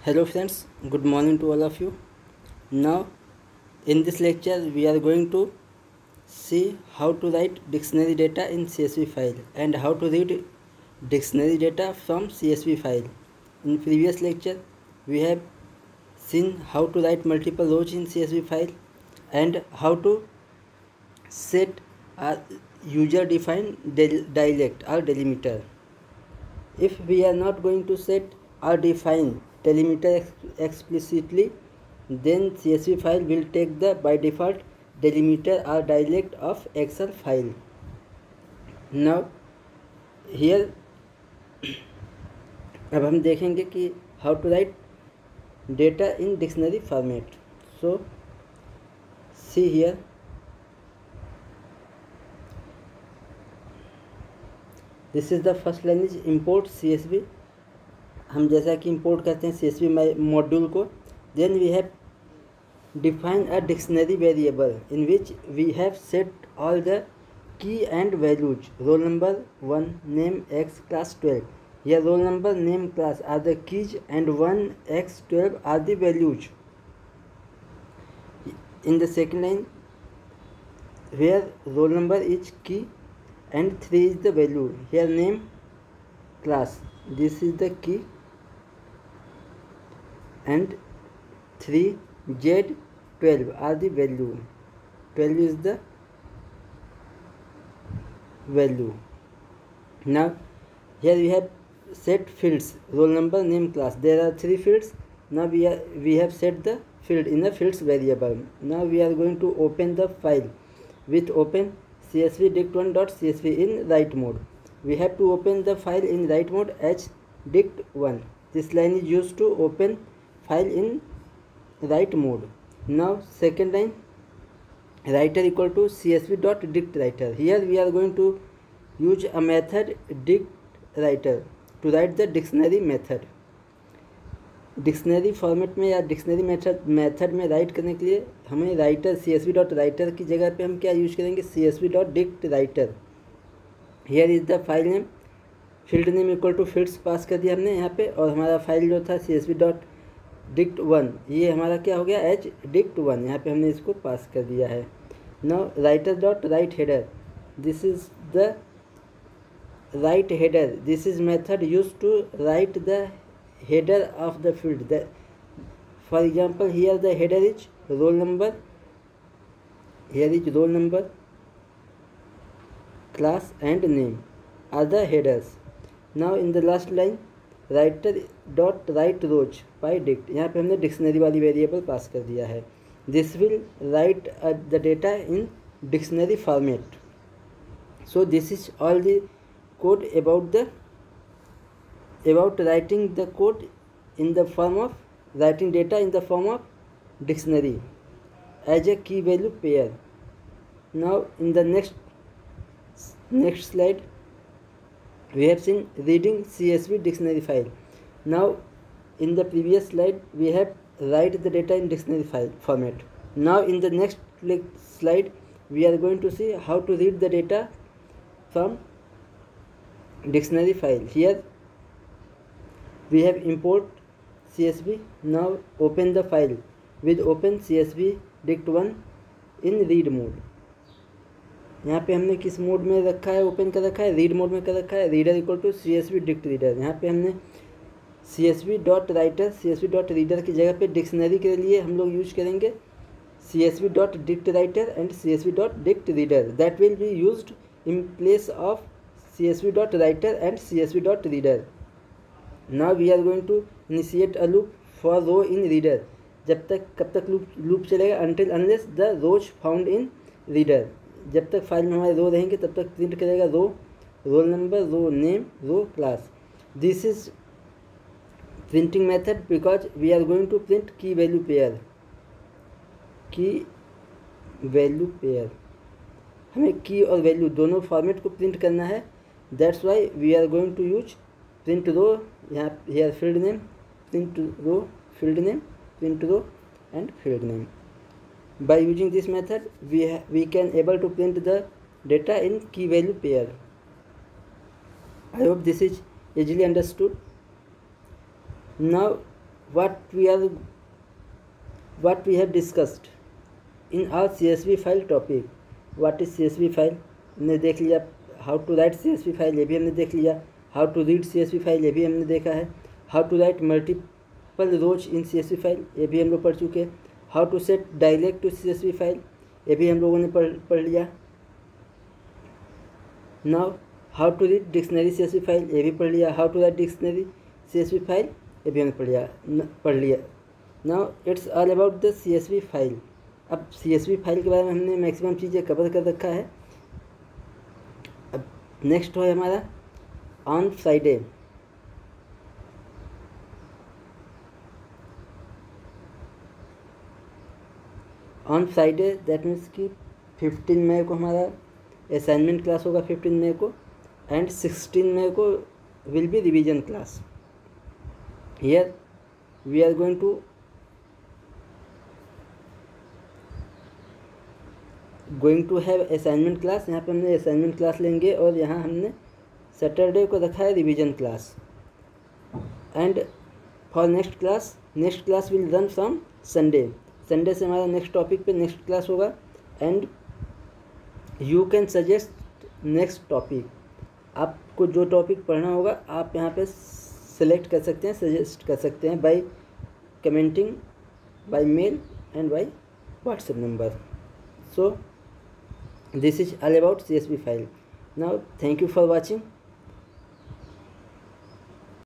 Hello friends, good morning to all of you. Now in this lecture we are going to see how to write dictionary data in CSV file and how to read dictionary data from CSV file. In previous lecture we have seen how to write multiple rows in CSV file and how to set a user defined dialect or delimiter. If we are not going to set or define delimiter explicitly, then CSV file will take the by default delimiter or dialect of Excel file. Now here अब हम देखेंगे कि how to write data in dictionary format. So see here, this is the first line is import CSV. हम जैसा कि import करते हैं CSV module को, then we have define a dictionary variable in which we have set all the key and values. Roll number 1, name, X, class 12. Here roll number, name, class are the keys and 1, X, 12 are the values. In the second line, where roll number is key and 3 is the value. Here name, class, this is the key and 3 Z 12 are the value. 12 is the value. Now here we have set fields, roll number, name, class. There are 3 fields. Now we have set the field in the fields variable. Now we are going to open the file with open CSV dict1.csv in write mode. We have to open the file in write mode as dict1. This line is used to open file in write mode. Now second line, writer equal to csv.dictWriter. Here we are going to use a method dictWriter to write the dictionary method. Dictionary format में या dictionary method में right करने के लिए हमें writer csv.writer की जगह पे हम क्या यूज करेंगे, csv.dictWriter. Here is the file name, field name equal to fields pass कर दिया हमने यहाँ पे, और हमारा फाइल जो था csv.dict1 ये हमारा क्या हो गया एज dict1. यहाँ पे हमने इसको पास कर दिया है. Now writer.write header, this is the write header. This is method use to write the header of the field. For example, here the header is roll number, here is roll number, class and name are the headers. Now in the last line, writer dot write rows by dict, यहाँ पे हमने dictionary वाली variable पास कर दिया है. This will write the data in dictionary format. So this is all the code about writing the code in the form of writing data in the form of dictionary as a key value pair. Now in the next slide we have seen reading CSV dictionary file. Now in the previous slide we have write the data in dictionary file format. Now in the next slide we are going to see how to read the data from dictionary file. Here we have import CSV. Now open the file with open CSV dict1 in read mode. यहाँ पे हमने किस mode में रखा है, open कर रखा है, रीड मोड में कर रखा है. Reader equal to CSV dict reader. यहाँ पे हमने CSV.writer की जगह पे डिक्शनरी के लिए हम लोग यूज करेंगे CSV.dictWriter and CSV.dictReader. That will be used in place of CSV.writer and CSV.reader. Now we are going to initiate a loop for row in reader. कब तक लूप चलेगा, until unless the rows found in reader. जब तक file में हमारे रो रहेंगे तब तक प्रिंट करेगा row, roll number, row name, row class. This is printing method because we are going to print key value pair. हमें की और वैल्यू दोनों फॉर्मेट को प्रिंट करना है. That's why we are going to use print row, here field name, print row, field name, print row and field name. By using this method we can able to print the data in key value pair. I hope this is easily understood. Now what we have discussed in our CSV file topic. What is CSV file हमने देख लिया, how to write CSV file ये भी हमने देख लिया, how to read CSV file ये भी हमने देखा है, how to write multiple rows in CSV file ये भी हम लोग पढ़ चुके हैं, how to set dialect to CSV file ये भी हम लोगों ने पढ़ लिया. Now how to read dictionary CSV file ये भी पढ़ लिया, how to write dictionary CSV file ये भी हमने पढ़ लिया. Now it's all about the CSV file. अब CSV फाइल के बारे में हमने मैक्सिमम चीज़ें कवर कर रखा है. अब नेक्स्ट है हमारा on Friday. On Friday that means कि 15 मई को हमारा असाइनमेंट क्लास होगा 15 मई को, एंड 16 मई को will be revision class. Here we are going to have assignment class. यहाँ पे हमने असाइनमेंट क्लास लेंगे और यहाँ हमने सैटरडे को रखा है revision class. And for next class will run from Sunday. Sunday से हमारा नेक्स्ट टॉपिक पे नेक्स्ट क्लास होगा. And you can suggest next topic. आपको जो टॉपिक पढ़ना होगा आप यहाँ पे सेलेक्ट कर सकते हैं, सजेस्ट कर सकते हैं by commenting, by mail and by WhatsApp number. So this is all about CSV file. Now thank you for watching.